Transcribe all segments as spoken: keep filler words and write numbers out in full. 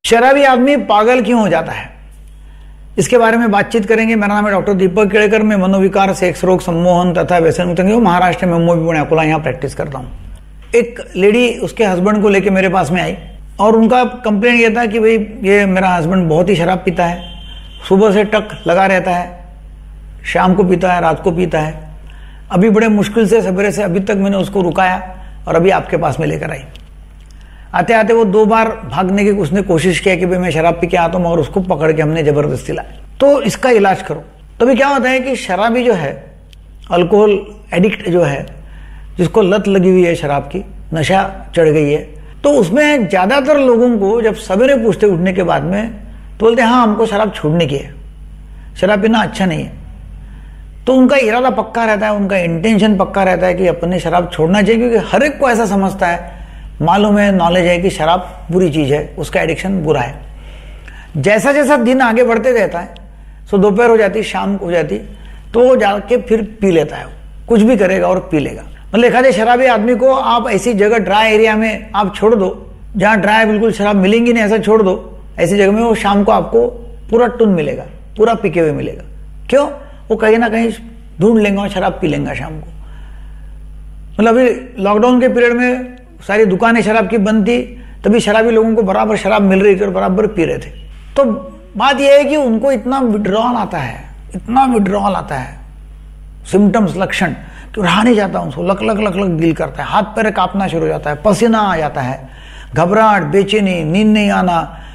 शराबी आदमी पागल क्यों हो जाता है, इसके बारे में बातचीत करेंगे। मेरा नाम है डॉक्टर दीपक केड़कर। मैं मनोविकार, सेक्स रोग, सम्मोहन तथा व्यसन मुक्त महाराष्ट्र में मुंबई पुणे अकोला यहाँ प्रैक्टिस करता हूँ। एक लेडी उसके हस्बैंड को लेके मेरे पास में आई और उनका कंप्लेंट ये था कि भाई ये मेरा हस्बैंड बहुत ही शराब पीता है, सुबह से टक लगा रहता है, शाम को पीता है, रात को पीता है। अभी बड़े मुश्किल से सवेरे से अभी तक मैंने उसको रुकाया और अभी आपके पास में लेकर आई। आते आते वो दो बार भागने की उसने कोशिश किया कि भाई मैं शराब पी के आता हूँ, मगर उसको पकड़ के हमने जबरदस्ती लाया। तो इसका इलाज करो। तभी क्या होता है कि शराबी जो है, अल्कोहल एडिक्ट जो है, जिसको लत लगी हुई है शराब की, नशा चढ़ गई है, तो उसमें ज़्यादातर लोगों को जब सवेरे पूछते उठने के बाद में तो बोलते हैं हाँ हमको शराब छोड़ने की है, शराब पीना अच्छा नहीं है। तो उनका इरादा पक्का रहता है, उनका इंटेंशन पक्का रहता है कि अपने शराब छोड़ना चाहिए, क्योंकि हर एक को ऐसा समझता है, मालूम है, नॉलेज है कि शराब बुरी चीज़ है, उसका एडिक्शन बुरा है। जैसा जैसा दिन आगे बढ़ते रहता है, सो दोपहर हो जाती, शाम हो जाती, तो वो जाके फिर पी लेता है, कुछ भी करेगा और पी लेगा। मतलब देखा जाए शराबी आदमी को आप ऐसी जगह ड्राई एरिया में आप छोड़ दो जहाँ ड्राई बिल्कुल शराब मिलेंगी नहीं, ऐसा छोड़ दो, ऐसी जगह में वो शाम को आपको पूरा टुन मिलेगा, पूरा पीके हुए मिलेगा। क्यों? वो कहीं ना कहीं ढूंढ लेंगे और शराब पी लेंगे शाम को। मतलब अभी लॉकडाउन के पीरियड में सारी दुकानें शराब की बंद थी, तभी शराबी लोगों को बराबर शराब मिल रही थी और बराबर पी रहे थे। तो बात यह है कि उनको इतना विड्रॉल आता है, इतना विड्रॉल आता है, सिम्टम्स, लक्षण कि रहा नहीं जाता, उनको लक लक लक लक दिल करता है, हाथ पैर कांपना शुरू हो जाता है, पसीना आ जाता है, घबराहट, बेचैनी, नींद नहीं आना।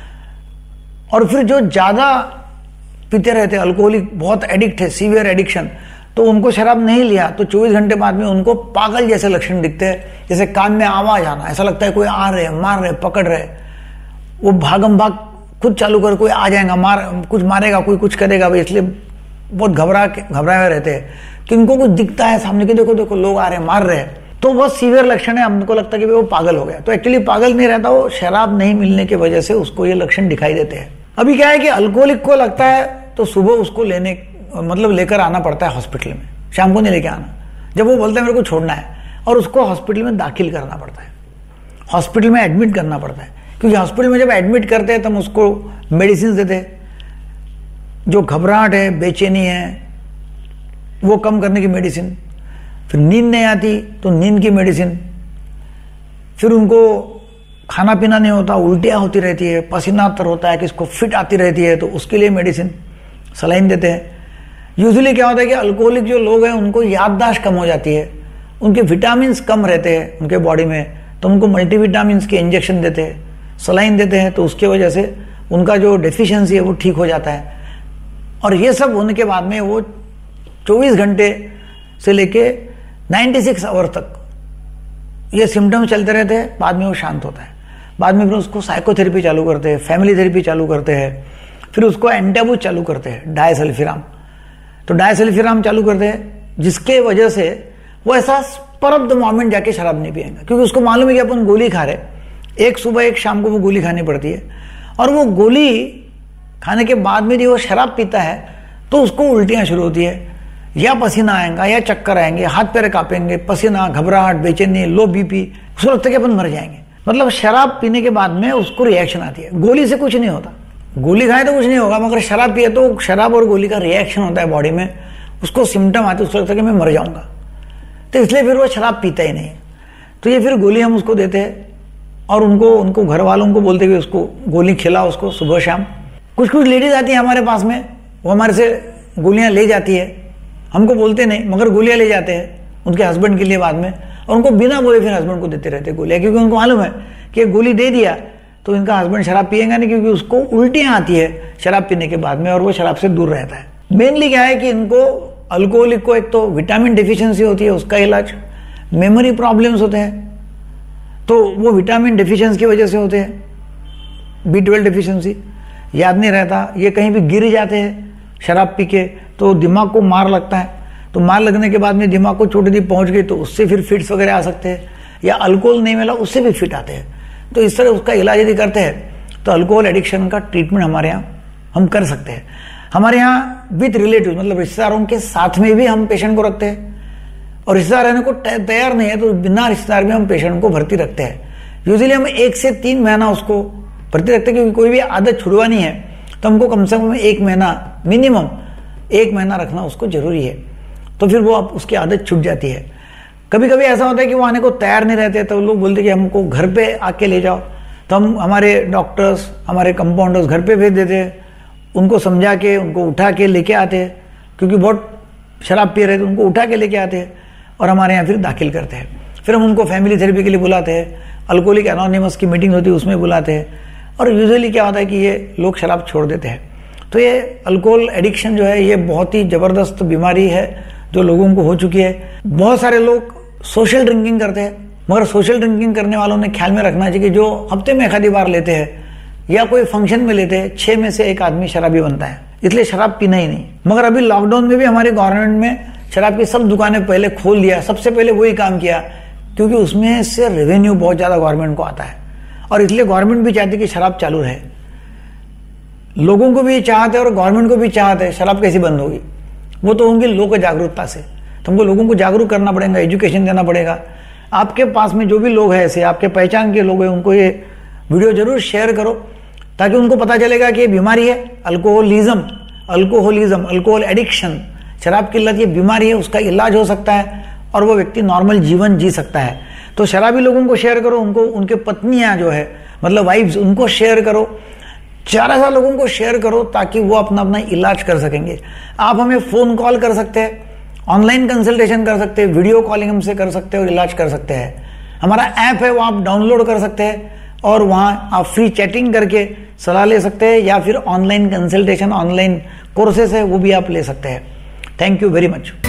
और फिर जो ज़्यादा पीते रहते, अल्कोहलिक बहुत एडिक्ट है, सीवियर एडिक्शन, तो उनको शराब नहीं लिया तो चौबीस घंटे बाद में उनको पागल जैसे लक्षण दिखते हैं, जैसे कान में आवाज आना, ऐसा लगता है कोई आ रहे, मार रहे, पकड़ रहे। वो भागम भाग खुद चालू कर, कोई आ जाएगा, मार, कुछ मारेगा, कोई कुछ करेगा, इसलिए बहुत घबरा के घबराए हुए रहते हैं कि इनको कुछ दिखता है सामने कि देखो देखो लोग आ रहे हैं, मार रहे हैं। तो बहुत सीवियर लक्षण है, हमको लगता है कि वो पागल हो गया। तो एक्चुअली पागल नहीं रहता, वो शराब नहीं मिलने की वजह से उसको ये लक्षण दिखाई देते हैं। अभी क्या है कि अल्कोहलिक को लगता है तो सुबह उसको लेने मतलब लेकर आना पड़ता है हॉस्पिटल में, शाम को नहीं लेके आना। जब वो बोलता है मेरे को छोड़ना है, और उसको हॉस्पिटल में दाखिल करना पड़ता है, हॉस्पिटल में एडमिट करना पड़ता है, क्योंकि हॉस्पिटल में जब एडमिट करते हैं तब उसको मेडिसिन देते हैं, जो घबराहट है, बेचैनी है, वो कम करने की मेडिसिन। फिर नींद नहीं आती तो नींद की मेडिसिन। फिर उनको खाना पीना नहीं होता, उल्टियाँ होती रहती है, पसीना तर होता है, किसको फिट आती रहती है, तो उसके लिए मेडिसिन, सलाइन देते हैं। यूजुअली क्या होता है कि अल्कोहलिक जो लोग हैं उनको याददाश्त कम हो जाती है, उनके विटामिन्स कम रहते हैं उनके बॉडी में, तो उनको मल्टीविटामिन्स के इंजेक्शन देते हैं, सलाइन देते हैं, तो उसके वजह से उनका जो डेफिशिएंसी है वो ठीक हो जाता है। और ये सब होने के बाद में वो चौबीस घंटे से लेके छियानवे आवर तक ये सिम्टम्स चलते रहते हैं, बाद में वो शांत होता है। बाद में फिर उसको साइकोथेरेपी चालू करते हैं, फैमिली थेरेपी चालू करते हैं, फिर उसको एंटाबूज चालू करते हैं, डायसल्फिराम। तो डायसल्फिराम चालू करते हैं, जिसके वजह से वो ऐसा स्पर ऑफ द मोमेंट जाके शराब नहीं पिएगा, क्योंकि उसको मालूम है कि अपन गोली खा रहे, एक सुबह एक शाम को वो गोली खानी पड़ती है। और वो गोली खाने के बाद में जो वो शराब पीता है तो उसको उल्टियाँ शुरू होती है, या पसीना आएगा, या चक्कर आएंगे, हाथ पैर कांपेंगे, पसीना, घबराहट, बेचैनी, लो बीपी, उसको लगता है कि अपन मर जाएंगे। मतलब शराब पीने के बाद में उसको रिएक्शन आती है। गोली से कुछ नहीं होता, गोली खाए तो कुछ नहीं होगा, मगर शराब पिए तो शराब और गोली का रिएक्शन होता है बॉडी में, उसको सिम्टम आते हैं, उसको लगता है कि मैं मर जाऊंगा, तो इसलिए फिर वो शराब पीता ही नहीं। तो ये फिर गोली हम उसको देते हैं और उनको उनको घर वालों को बोलते हुए उसको गोली खिला उसको सुबह शाम। कुछ कुछ लेडीज आती है हमारे पास में, वो हमारे से गोलियां ले जाती है, हमको बोलते नहीं मगर गोलियां ले जाते हैं उनके हस्बैंड के लिए बाद में, और उनको बिना बोले फिर हस्बैंड को देते रहते गोलियां, क्योंकि उनको मालूम है कि गोली दे दिया तो इनका हस्बैंड शराब पिएगा नहीं, क्योंकि उसको उल्टियाँ आती है शराब पीने के बाद में और वो शराब से दूर रहता है। मेनली क्या है कि इनको अल्कोहलिक को एक तो विटामिन डिफिशियंसी होती है, उसका इलाज, मेमोरी प्रॉब्लम्स होते हैं तो वो विटामिन डिफिशियंसी की वजह से होते हैं, बी ट्वेल्व डिफिशियंसी, याद नहीं रहता, ये कहीं भी गिर जाते हैं शराब पी के तो दिमाग को मार लगता है, तो मार लगने के बाद में दिमाग को चोट दी पहुंच गई तो उससे फिर फिट्स वगैरह आ सकते हैं, या अल्कोहल नहीं मिला उससे भी फिट आते हैं। तो इस तरह उसका इलाज यदि करते हैं तो अल्कोहल एडिक्शन का ट्रीटमेंट हमारे यहाँ हम कर सकते हैं। हमारे यहाँ विथ रिलेटिव मतलब रिश्तेदारों के साथ में भी हम पेशेंट को रखते हैं, और रिश्तेदार रहने को तैयार नहीं है तो बिना रिश्तेदार में हम पेशेंट को भर्ती रखते हैं। यूजुअली हम एक से तीन महीना उसको प्रति रखते क्योंकि कोई भी आदत छुड़वानी है तो हमको कम से कम एक महीना, मिनिमम एक महीना रखना उसको जरूरी है, तो फिर वो आप उसकी आदत छूट जाती है। कभी कभी ऐसा होता है कि वो आने को तैयार नहीं रहते, तो लोग बोलते कि हमको घर पे आके ले जाओ, तो हम हमारे डॉक्टर्स, हमारे कंपाउंडर्स घर पे भेज देते हैं, उनको समझा के उनको उठा के लेके आते हैं, क्योंकि बहुत शराब पी रहे थे, उनको उठा के लेके आते हैं और हमारे यहाँ फिर दाखिल करते हैं। फिर हम उनको फैमिली थेरेपी के लिए बुलाते हैं, अल्कोहलिक एनोनिमस की मीटिंग होती है उसमें बुलाते हैं, और यूजुअली क्या होता है कि ये लोग शराब छोड़ देते हैं। तो ये अल्कोहल एडिक्शन जो है ये बहुत ही ज़बरदस्त बीमारी है जो लोगों को हो चुकी है। बहुत सारे लोग सोशल ड्रिंकिंग करते हैं, मगर सोशल ड्रिंकिंग करने वालों ने ख्याल में रखना चाहिए कि जो हफ्ते में एक आधी बार लेते हैं या कोई फंक्शन में लेते हैं, छः में से एक आदमी शराबी बनता है, इसलिए शराब पीना ही नहीं। मगर अभी लॉकडाउन में भी हमारे गवर्नमेंट में शराब की सब दुकानें पहले खोल दिया, सबसे पहले वही काम किया, क्योंकि उसमें से रेवेन्यू बहुत ज़्यादा गवर्नमेंट को आता है, और इसलिए गवर्नमेंट भी चाहती है कि शराब चालू रहे। लोगों को भी चाहते हैं और गवर्नमेंट को भी चाहते हैं, शराब कैसी बंद होगी? वो तो होंगी लोक जागरूकता से। तो हमको लोगों को जागरूक करना पड़ेगा, एजुकेशन देना पड़ेगा। आपके पास में जो भी लोग हैं ऐसे, आपके पहचान के लोग हैं, उनको ये वीडियो जरूर शेयर करो, ताकि उनको पता चलेगा कि ये बीमारी है, अल्कोहलिज्म, अल्कोहलिज्म, अल्कोहल एडिक्शन, शराब की लत, ये बीमारी है, उसका इलाज हो सकता है और वो व्यक्ति नॉर्मल जीवन जी सकता है। तो शराबी लोगों को शेयर करो, उनको, उनके पत्नियां जो है मतलब वाइफ्स, उनको शेयर करो, चार हजार लोगों को शेयर करो, ताकि वो अपना अपना इलाज कर सकेंगे। आप हमें फोन कॉल कर सकते हैं, ऑनलाइन कंसल्टेशन कर सकते हैं, वीडियो कॉलिंग हमसे कर सकते हैं और इलाज कर सकते हैं। हमारा ऐप है वो आप डाउनलोड कर सकते हैं और वहाँ आप फ्री चैटिंग करके सलाह ले सकते हैं, या फिर ऑनलाइन कंसल्टेशन, ऑनलाइन कोर्सेस है वो भी आप ले सकते हैं। Thank you very much.